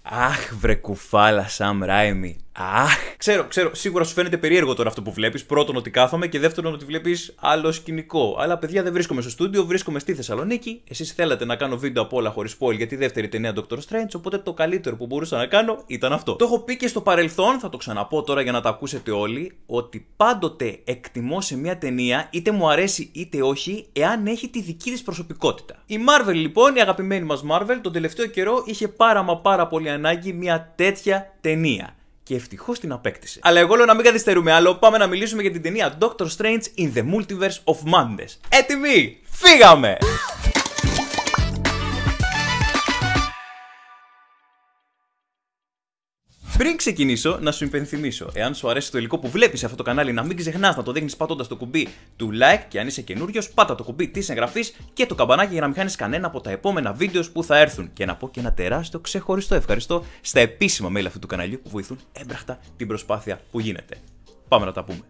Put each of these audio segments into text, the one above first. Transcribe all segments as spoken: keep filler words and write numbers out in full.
Αχ, βρε κουφάλα, Sam Raimi. Αχ, ξέρω, ξέρω, σίγουρα σου φαίνεται περίεργο τώρα αυτό που βλέπεις. Πρώτον, ότι κάθομαι και δεύτερον, ότι βλέπεις άλλο σκηνικό. Αλλά παιδιά, δεν βρίσκομαι στο στούντιο, βρίσκομαι στη Θεσσαλονίκη. Εσείς θέλατε να κάνω βίντεο από όλα χωρίς spoil για τη δεύτερη ταινία Doctor Strange. Οπότε το καλύτερο που μπορούσα να κάνω ήταν αυτό. Το έχω πει και στο παρελθόν, θα το ξαναπώ τώρα για να το ακούσετε όλοι, ότι πάντοτε εκτιμώ σε μια ταινία, είτε μου αρέσει είτε όχι, εάν έχει τη δική της προσωπικότητα. Η Marvel λοιπόν, η αγαπημένη μας Marvel, τον τελευταίο καιρό είχε πάρα μα πάρα πολύ ανάγκη μια τέτοια ταινία. Και ευτυχώς την απέκτησε. Αλλά εγώ λέω να μην καθυστερούμε άλλο, πάμε να μιλήσουμε για την ταινία Doctor Strange in the Multiverse of Madness. Έτοιμοι, φύγαμε! Πριν ξεκινήσω, να σου υπενθυμίσω, εάν σου αρέσει το υλικό που βλέπεις σε αυτό το κανάλι, να μην ξεχνάς να το δείχνεις πατώντας το κουμπί του like και αν είσαι καινούριος, πάτα το κουμπί της εγγραφής και το καμπανάκι για να μην χάνεις κανένα από τα επόμενα βίντεο που θα έρθουν. Και να πω και ένα τεράστιο ξεχωριστό ευχαριστώ στα επίσημα mail αυτού του καναλιού που βοηθούν έμπραχτα την προσπάθεια που γίνεται. Πάμε να τα πούμε.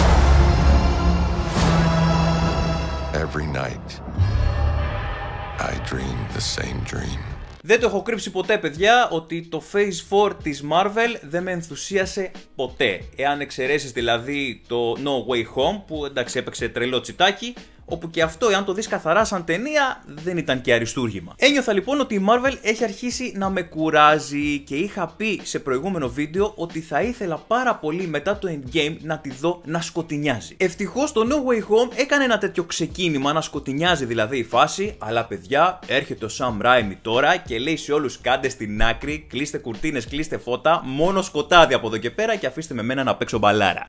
Every night, I dream the same dream. Δεν το έχω κρύψει ποτέ, παιδιά, ότι το Phase φορ της Marvel δεν με ενθουσίασε ποτέ. Εάν εξαιρέσεις δηλαδή το No Way Home, που εντάξει έπαιξε τρελό τσιτάκι, όπου και αυτό, εάν το δεις καθαρά σαν ταινία, δεν ήταν και αριστούργημα. Ένιωθα λοιπόν ότι η Marvel έχει αρχίσει να με κουράζει και είχα πει σε προηγούμενο βίντεο ότι θα ήθελα πάρα πολύ μετά το Endgame να τη δω να σκοτεινιάζει. Ευτυχώς το No Way Home έκανε ένα τέτοιο ξεκίνημα, να σκοτεινιάζει δηλαδή η φάση, αλλά παιδιά, έρχεται ο Sam Raimi τώρα και λέει σε όλους κάντε στην άκρη, κλείστε κουρτίνες, κλείστε φώτα, μόνο σκοτάδι από εδώ και πέρα και αφήστε με μένα να παίξω μπαλάρα.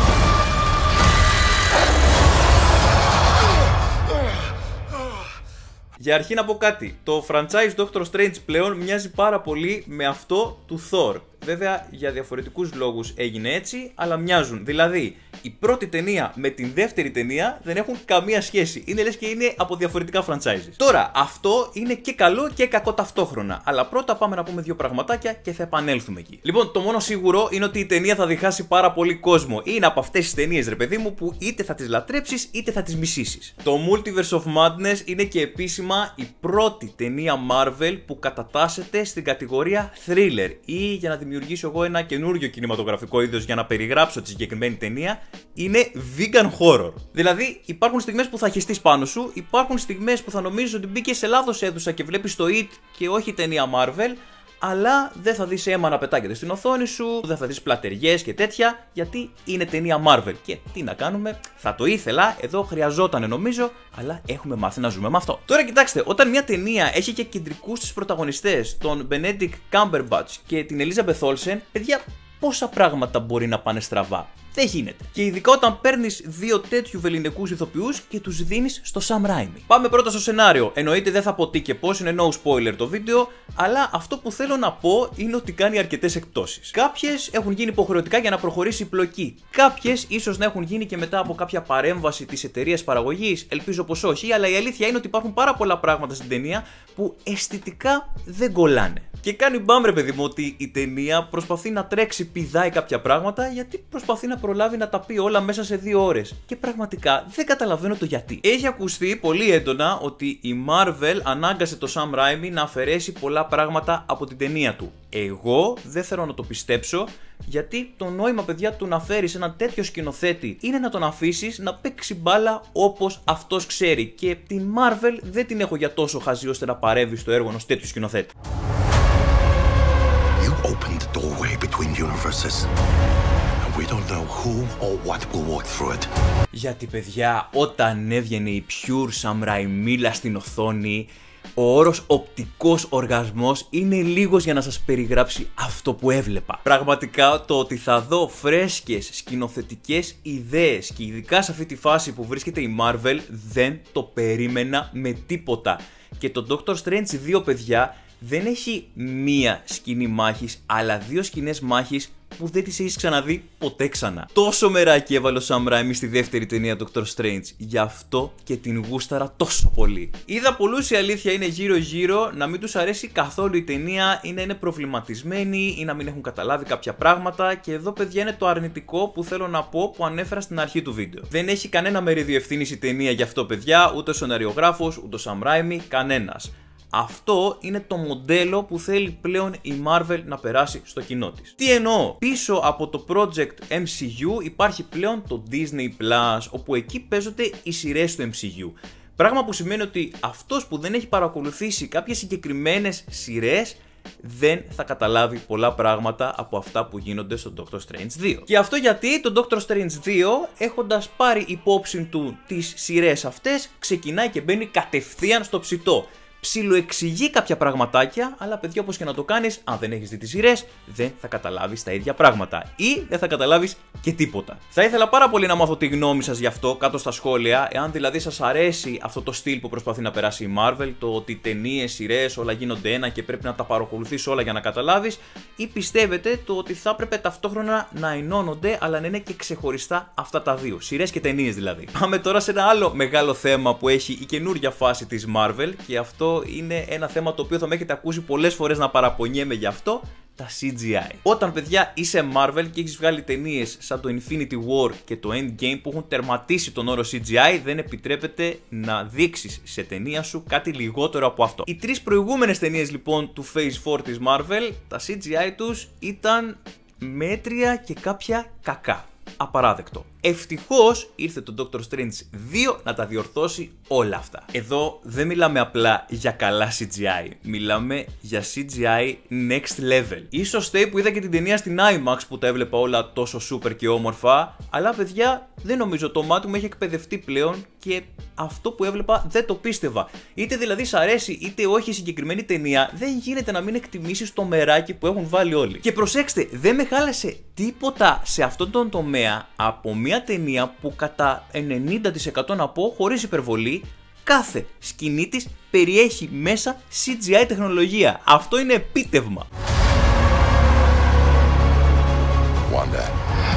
Για αρχή να πω κάτι, το franchise Doctor Strange πλέον μοιάζει πάρα πολύ με αυτό του Thor. Βέβαια για διαφορετικούς λόγους έγινε έτσι, αλλά μοιάζουν. Δηλαδή, η πρώτη ταινία με την δεύτερη ταινία δεν έχουν καμία σχέση. Είναι λες και είναι από διαφορετικά franchises. Τώρα, αυτό είναι και καλό και κακό ταυτόχρονα. Αλλά πρώτα πάμε να πούμε δύο πραγματάκια και θα επανέλθουμε εκεί. Λοιπόν, το μόνο σίγουρο είναι ότι η ταινία θα διχάσει πάρα πολύ κόσμο. Είναι από αυτές τις ταινίες, ρε παιδί μου, που είτε θα τις λατρέψεις είτε θα τις μισήσεις. Το Multiverse of Madness είναι και επίσημα η πρώτη ταινία Marvel που κατατάσσεται στην κατηγορία thriller ή για να δημιουργήσω εγώ ένα καινούριο κινηματογραφικό είδος για να περιγράψω τη συγκεκριμένη ταινία, είναι vegan horror. Δηλαδή, υπάρχουν στιγμές που θα χεστείς πάνω σου, υπάρχουν στιγμές που θα νομίζεις ότι μπήκες σε λάθος αίθουσα και βλέπεις το It και όχι ταινία Marvel, αλλά δεν θα δεις αίμα να πετάγεται στην οθόνη σου, δεν θα δεις πλατεριές και τέτοια, γιατί είναι ταινία Marvel. Και τι να κάνουμε, θα το ήθελα, εδώ χρειαζόταν νομίζω, αλλά έχουμε μάθει να ζούμε με αυτό. Τώρα κοιτάξτε, όταν μια ταινία έχει και κεντρικούς τους πρωταγωνιστές, τον Benedict Cumberbatch και την Elizabeth Olsen, παιδιά, πόσα πράγματα μπορεί να πάνε στραβά. Δεν γίνεται. Και ειδικά όταν παίρνεις δύο τέτοιου βεληνικούς ηθοποιούς και τους δίνεις στο Sam Raimi. Πάμε πρώτα στο σενάριο. Εννοείται δεν θα πω τι και πώς, είναι no spoiler το βίντεο, αλλά αυτό που θέλω να πω είναι ότι κάνει αρκετές εκπτώσεις. Κάποιες έχουν γίνει υποχρεωτικά για να προχωρήσει η πλοκή. Κάποιες ίσως να έχουν γίνει και μετά από κάποια παρέμβαση της εταιρείας παραγωγής. Ελπίζω πως όχι, αλλά η αλήθεια είναι ότι υπάρχουν πάρα πολλά πράγματα στην ταινία που αισθητικά δεν κολλάνε. Και κάνει μπαμ, ρε παιδί μου, ότι η ταινία προσπαθεί να τρέξει, πηδάει κάποια πράγματα, γιατί προσπαθεί να προλάβει να τα πει όλα μέσα σε δύο ώρες. Και πραγματικά δεν καταλαβαίνω το γιατί. Έχει ακουστεί πολύ έντονα ότι η Marvel ανάγκασε το Sam Raimi να αφαιρέσει πολλά πράγματα από την ταινία του. Εγώ δεν θέλω να το πιστέψω, γιατί το νόημα, παιδιά, του να φέρεις έναν τέτοιο σκηνοθέτη είναι να τον αφήσεις να παίξει μπάλα όπως αυτός ξέρει. Και την Marvel δεν την έχω για τόσο χαζή ώστε να παρεύει στο έργο ενός τέτοιου σκηνοθέτη. You opened the doorway between universes. And we don't know who or what will walk through it. Γιατί, παιδιά, όταν έβγαινε η pure Sam Raimi στην οθόνη, ο όρος οπτικός οργασμός είναι λίγος για να σας περιγράψει αυτό που έβλεπα. Πραγματικά το ότι θα δω φρέσκες σκηνοθετικές ιδέες και ειδικά σε αυτή τη φάση που βρίσκεται η Marvel δεν το περίμενα με τίποτα. Και το Doctor Strange δύο, παιδιά, δεν έχει μία σκηνή μάχης, αλλά δύο σκηνές μάχης που δεν τις έχεις ξαναδεί ποτέ ξανά. Τόσο μεράκι έβαλε ο Sam Raimi στη δεύτερη ταινία Doctor Strange, γι' αυτό και την γούσταρα τόσο πολύ. Είδα πολλούς, η αλήθεια είναι γύρω γύρω, να μην τους αρέσει καθόλου η ταινία ή να είναι προβληματισμένοι ή να μην έχουν καταλάβει κάποια πράγματα, και εδώ, παιδιά, είναι το αρνητικό που θέλω να πω που ανέφερα στην αρχή του βίντεο. Δεν έχει κανένα μερίδιο ευθύνης η ταινία γι' αυτό, παιδιά, ούτε ο σεναριογράφος, ούτε ο Sam Raimi, κανένας. Αυτό είναι το μοντέλο που θέλει πλέον η Marvel να περάσει στο κοινό της. Τι εννοώ? Πίσω από το project εμ σι γιου υπάρχει πλέον το Disney Plus, όπου εκεί παίζονται οι σειρές του εμ σι γιου. Πράγμα που σημαίνει ότι αυτός που δεν έχει παρακολουθήσει κάποιες συγκεκριμένες σειρές δεν θα καταλάβει πολλά πράγματα από αυτά που γίνονται στο Doctor Strange δύο. Και αυτό γιατί το Doctor Strange δύο, έχοντας πάρει υπόψη του τις σειρές αυτές, ξεκινάει και μπαίνει κατευθείαν στο ψητό. Ψιλοεξηγεί κάποια πραγματάκια, αλλά παιδιά, όπως και να το κάνεις, αν δεν έχεις δει τις σειρές, δεν θα καταλάβεις τα ίδια πράγματα ή δεν θα καταλάβεις και τίποτα. Θα ήθελα πάρα πολύ να μάθω τη γνώμη σας γι' αυτό κάτω στα σχόλια, εάν δηλαδή σας αρέσει αυτό το στυλ που προσπαθεί να περάσει η Marvel, το ότι ταινίες, σειρές, όλα γίνονται ένα και πρέπει να τα παρακολουθείς όλα για να καταλάβεις, ή πιστεύετε το ότι θα έπρεπε ταυτόχρονα να ενώνονται, αλλά να είναι και ξεχωριστά αυτά τα δύο, σειρές και ταινίες δηλαδή. Πάμε τώρα σε ένα άλλο μεγάλο θέμα που έχει η καινούργια φάση της Marvel, και αυτό είναι ένα θέμα το οποίο θα με έχετε ακούσει πολλές φορές να παραπονιέμαι γι' αυτό, τα σι τζι άι. Όταν, παιδιά, είσαι Marvel και έχεις βγάλει ταινίες σαν το Infinity War και το Endgame που έχουν τερματίσει τον όρο σι τζι άι, δεν επιτρέπεται να δείξεις σε ταινία σου κάτι λιγότερο από αυτό. Οι τρεις προηγούμενες ταινίες λοιπόν του Phase φορ της Marvel, τα σι τζι άι τους ήταν μέτρια και κάποια κακά. Απαράδεκτο. Ευτυχώς ήρθε το Doctor Strange δύο να τα διορθώσει όλα αυτά. Εδώ δεν μιλάμε απλά για καλά σι τζι άι, μιλάμε για σι τζι άι next level. Ίσως φταίει που είδα και την ταινία στην IMAX που τα έβλεπα όλα τόσο super και όμορφα, αλλά παιδιά, δεν νομίζω, το μάτι μου έχει εκπαιδευτεί πλέον και αυτό που έβλεπα δεν το πίστευα. Είτε δηλαδή σ' αρέσει είτε όχι η συγκεκριμένη ταινία, δεν γίνεται να μην εκτιμήσεις το μεράκι που έχουν βάλει όλοι. Και προσέξτε, δεν με χάλασε τίποτα σε αυτόν τον τομέα από μια ταινία που κατά ενενήντα τοις εκατό να πω, χωρίς υπερβολή, κάθε σκηνή της περιέχει μέσα σι τζι άι τεχνολογία. Αυτό είναι επίτευγμα. Wanda,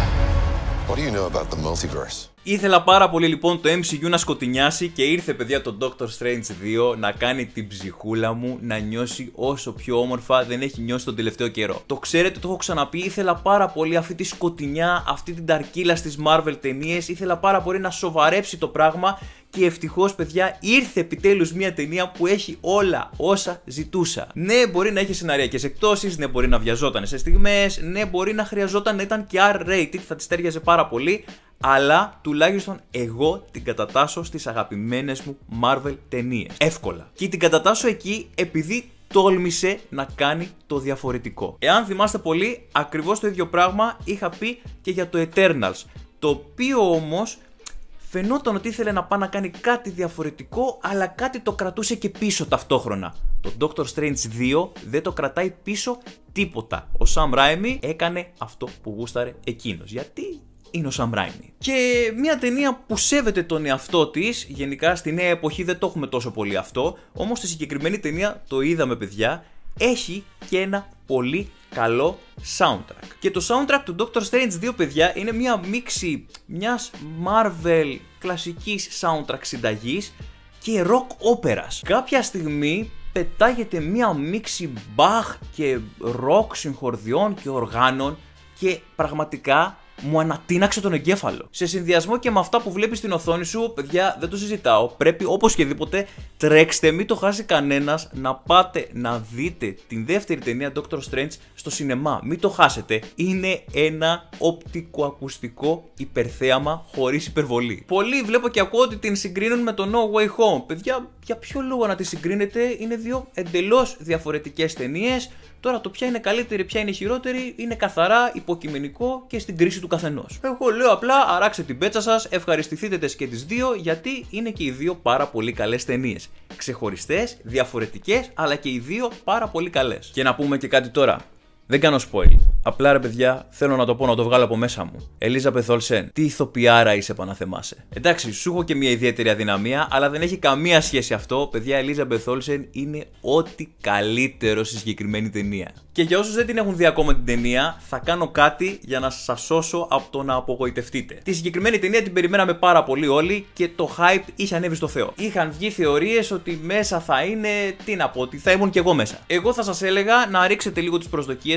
what do you know about the multiverse? Ήθελα πάρα πολύ λοιπόν το εμ σι γιου να σκοτεινιάσει και ήρθε, παιδιά, το Doctor Strange δύο να κάνει την ψυχούλα μου να νιώσει όσο πιο όμορφα δεν έχει νιώσει τον τελευταίο καιρό. Το ξέρετε, το έχω ξαναπεί, ήθελα πάρα πολύ αυτή τη σκοτεινιά, αυτή την ταρκύλα στις Marvel ταινίες, ήθελα πάρα πολύ να σοβαρέψει το πράγμα και ευτυχώς, παιδιά, ήρθε επιτέλους μια ταινία που έχει όλα όσα ζητούσα. Ναι, μπορεί να έχει σεναριακές εκπτώσεις, ναι, μπορεί να βιαζόταν σε στιγμές, ναι, μπορεί να χρειαζόταν να ήταν και αρ ρέιτεντ, θα της τέριαζε πάρα πολύ, αλλά τουλάχιστον εγώ την κατατάσσω στις αγαπημένες μου Marvel ταινίες. Εύκολα. Και την κατατάσσω εκεί επειδή τόλμησε να κάνει το διαφορετικό. Εάν θυμάστε πολύ, ακριβώς το ίδιο πράγμα είχα πει και για το Eternals, το οποίο όμως φαινόταν ότι ήθελε να πάει να κάνει κάτι διαφορετικό, αλλά κάτι το κρατούσε και πίσω ταυτόχρονα. Το Doctor Strange δύο δεν το κρατάει πίσω τίποτα. Ο Sam Raimi έκανε αυτό που γούσταρε εκείνος. Γιατί είναι ο Sam Raimi. Και μια ταινία που σέβεται τον εαυτό της, γενικά στη νέα εποχή δεν το έχουμε τόσο πολύ αυτό, όμως στη συγκεκριμένη ταινία το είδαμε, παιδιά, έχει και ένα πολύ καλό soundtrack. Και το soundtrack του Doctor Strange δύο, παιδιά, είναι μια μίξη μιας Marvel κλασικής soundtrack συνταγής και rock όπερας. Κάποια στιγμή πετάγεται μια μίξη Bach και rock συγχορδιών και οργάνων και πραγματικά μου ανατείναξε τον εγκέφαλο. Σε συνδυασμό και με αυτά που βλέπεις στην οθόνη σου, παιδιά, δεν το συζητάω. Πρέπει όπως και δίποτε, τρέξτε, μην το χάσει κανένας, να πάτε να δείτε την δεύτερη ταινία Doctor Strange στο σινεμά. Μην το χάσετε. Είναι ένα οπτικοακουστικό υπερθέαμα χωρίς υπερβολή. Πολλοί βλέπω και ακούω ότι την συγκρίνουν με το No Way Home. Παιδιά, για ποιο λόγο να τη συγκρίνετε? Είναι δύο εντελώς διαφορετικές ταινίες. Τώρα το ποια είναι καλύτερη, ποια είναι χειρότερη, είναι καθαρά υποκειμενικό και στην κρίση του καθενός. Εγώ λέω απλά, αράξτε την πέτσα σας, ευχαριστηθείτε τες και τις δύο, γιατί είναι και οι δύο πάρα πολύ καλές ταινίες. Ξεχωριστές, διαφορετικές, αλλά και οι δύο πάρα πολύ καλές. Και να πούμε και κάτι τώρα. Δεν κάνω spoil. Απλά, ρε παιδιά, θέλω να το πω, να το βγάλω από μέσα μου. Elizabeth Olsen, τι ηθοποιάρα είσαι, παναθεμάσαι. Εντάξει, σου έχω και μια ιδιαίτερη αδυναμία, αλλά δεν έχει καμία σχέση αυτό. Παιδιά, Elizabeth Olsen είναι ό,τι καλύτερο στη συγκεκριμένη ταινία. Και για όσους δεν την έχουν δει ακόμα την ταινία, θα κάνω κάτι για να σας σώσω από το να απογοητευτείτε. Τη συγκεκριμένη ταινία την περιμέναμε πάρα πολύ όλοι και το hype είχε ανέβει στο Θεό. Είχαν βγει θεωρίες ότι μέσα θα είναι, τι να πω, ότι θα ήμουν κι εγώ μέσα. Εγώ θα σας έλεγα να ρίξετε λίγο τις προσδοκίες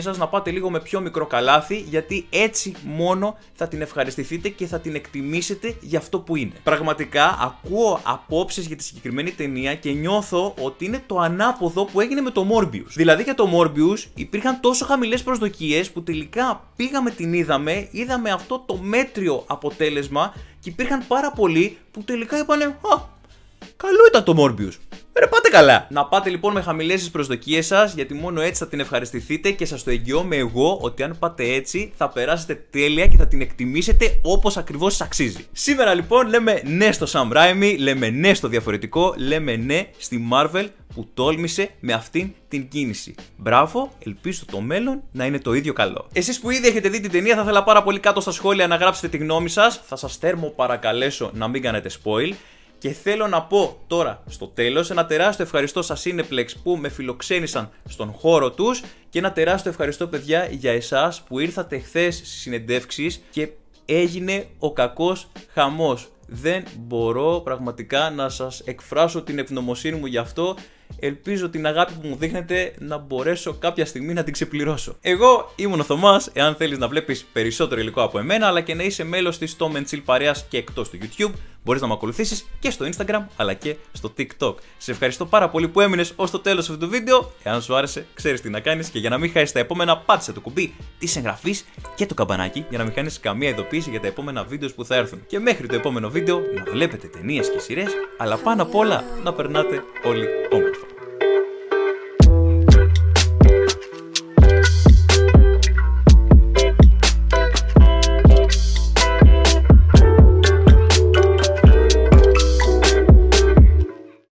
σας να πάτε λίγο με πιο μικρό καλάθι, γιατί έτσι μόνο θα την ευχαριστηθείτε και θα την εκτιμήσετε για αυτό που είναι. Πραγματικά ακούω απόψεις για τη συγκεκριμένη ταινία και νιώθω ότι είναι το ανάποδο που έγινε με το Morbius. Δηλαδή για το Morbius υπήρχαν τόσο χαμηλές προσδοκίες που τελικά πήγαμε, την είδαμε, είδαμε αυτό το μέτριο αποτέλεσμα και υπήρχαν πάρα πολλοί που τελικά είπανε «Α, καλό ήταν το Morbius. Ρε πάτε καλά». Να πάτε λοιπόν με χαμηλές τις προσδοκίες σας, γιατί μόνο έτσι θα την ευχαριστηθείτε και σας το εγγυώμαι εγώ ότι αν πάτε έτσι θα περάσετε τέλεια και θα την εκτιμήσετε όπως ακριβώς σας αξίζει. Σήμερα λοιπόν λέμε ναι στο Sam Raimi, λέμε ναι στο διαφορετικό, λέμε ναι στη Marvel που τόλμησε με αυτήν την κίνηση. Μπράβο, ελπίζω το μέλλον να είναι το ίδιο καλό. Εσείς που ήδη έχετε δει την ταινία, θα ήθελα πάρα πολύ κάτω στα σχόλια να γράψετε τη γνώμη σας. Θα σας θέρμο παρακαλέσω να μην κάνετε spoil. Και θέλω να πω τώρα στο τέλος ένα τεράστιο ευχαριστώ στα Cineplex που με φιλοξένησαν στον χώρο τους και ένα τεράστιο ευχαριστώ παιδιά για εσάς που ήρθατε χθες στις συνεντεύξεις και έγινε ο κακός χαμός. Δεν μπορώ πραγματικά να σας εκφράσω την ευγνωμοσύνη μου γι' αυτό. Ελπίζω την αγάπη που μου δείχνετε να μπορέσω κάποια στιγμή να την ξεπληρώσω. Εγώ ήμουν ο Θωμάς. Εάν θέλεις να βλέπεις περισσότερο υλικό από εμένα, αλλά και να είσαι μέλος της Tom and Chill παρέας και εκτός του YouTube, μπορείς να με ακολουθήσεις και στο Instagram αλλά και στο TikTok. Σε ευχαριστώ πάρα πολύ που έμεινες ως το τέλος αυτού του βίντεο. Εάν σου άρεσε, ξέρεις τι να κάνεις και για να μην χάσεις τα επόμενα, πάτησε το κουμπί της εγγραφής και το καμπανάκι για να μην χάνεις καμία ειδοποίηση για τα επόμενα βίντεο που θα έρθουν. Και μέχρι το επόμενο βίντεο να βλέπετε ταινίες και σειρές, αλλά πάνω απ' όλα να περνάτε όλοι όμορφα.